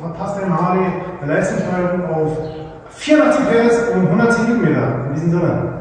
verpasst deinem Harley eine Leistungssteigerung auf 84 PS und 110 Newtonmeter. In diesem Sinne.